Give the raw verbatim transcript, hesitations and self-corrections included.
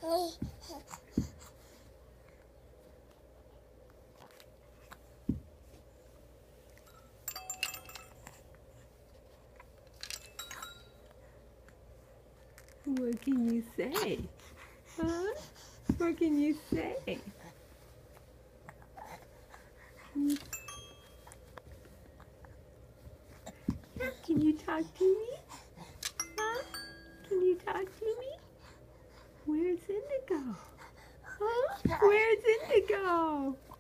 What can you say? Huh? What can you say? Can you, can you talk to me? Huh? Can you talk to me? Where's Indigo? Huh? Where's Indigo?